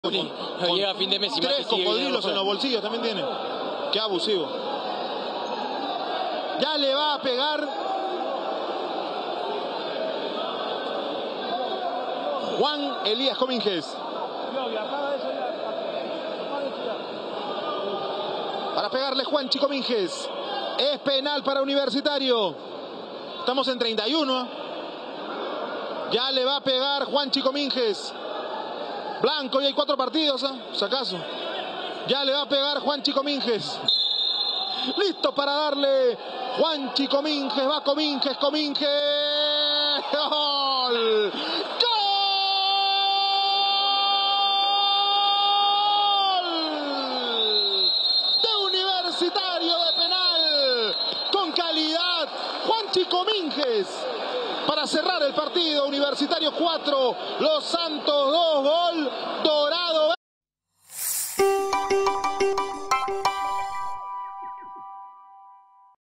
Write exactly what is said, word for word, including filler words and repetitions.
Con, con llega a fin de mes y tres cocodrilos en los bolsillos también tiene. Qué abusivo. Ya le va a pegar Juan Elías Comínguez. Para pegarle Juanchi Comínguez. Es penal para Universitario. Estamos en treinta y uno. Ya le va a pegar Juanchi Comínguez. Blanco, y hay cuatro partidos, ¿eh? Si acaso. Ya le va a pegar Juanchi Comínguez. Listo para darle. Juanchi Comínguez, va Comínguez, Comínguez. ¡Gol! ¡Gol! De Universitario de penal. Con calidad. Juanchi Comínguez. Para cerrar el partido, Universitario cuatro, Los Santos dos, gol Dorado.